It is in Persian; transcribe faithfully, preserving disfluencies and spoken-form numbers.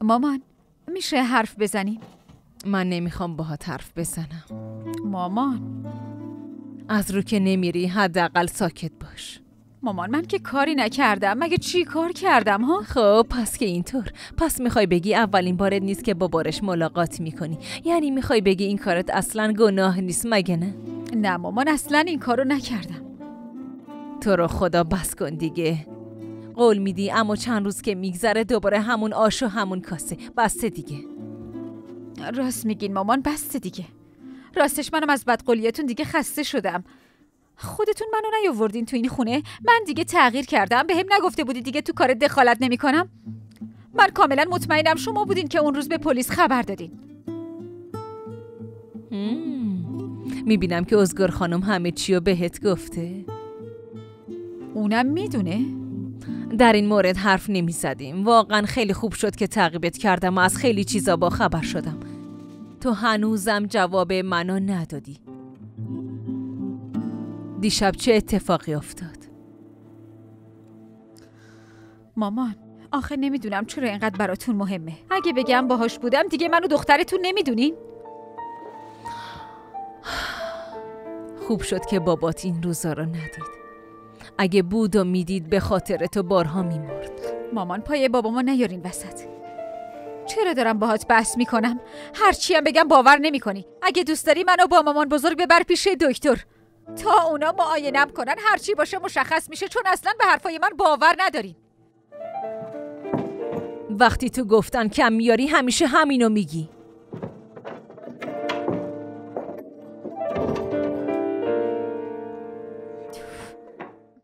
مامان میشه حرف بزنیم؟ من نمیخوام باهات حرف بزنم. مامان از رو که نمیری حداقل ساکت باش. مامان من که کاری نکردم. مگه چی کار کردم ها؟ خب پس که اینطور، پس میخوای بگی اولین بارت نیست که با بارش ملاقات میکنی؟ یعنی میخوای بگی این کارت اصلا گناه نیست مگه نه؟ نه مامان اصلا این کارو نکردم. تو رو خدا بس کن دیگه. قول میدی اما چند روز که میگذره دوباره همون آش و همون کاسه. بسته دیگه. راست میگین مامان، بسته دیگه. راستش منم از بدقولیتون دیگه خسته شدم. خودتون منو نیاوردین تو این خونه. من دیگه تغییر کردم. بهم نگفته بودی دیگه تو کار دخالت نمیکنم؟ من کاملا مطمئنم شما بودین که اون روز به پلیس خبر دادین. میبینم که ازگار خانم همه چی رو بهت گفته. اونم میدونه؟ در این مورد حرف نمیزدیم. واقعا خیلی خوب شد که تعقیبت کردم و از خیلی چیزا با خبر شدم. تو هنوزم جواب منو ندادی. دیشب چه اتفاقی افتاد؟ مامان آخه نمیدونم چرا اینقدر براتون مهمه. اگه بگم باهاش بودم دیگه منو دخترتون نمیدونین؟ خوب شد که بابات این روزا رو ندید. اگه بود و میدید به خاطر تو بارها میمرد. مامان پای بابامو نیارین وسط. چرا دارم باهات بحث میکنم؟ هرچی هم بگم باور نمیکنی. اگه دوست داری منو با مامان بزرگ ببر پیش دکتر تا اونا معاینه‌ام کنن. هرچی باشه مشخص میشه، چون اصلا به حرفای من باور ندارین. وقتی تو گفتن کم میاری همیشه همینو میگی.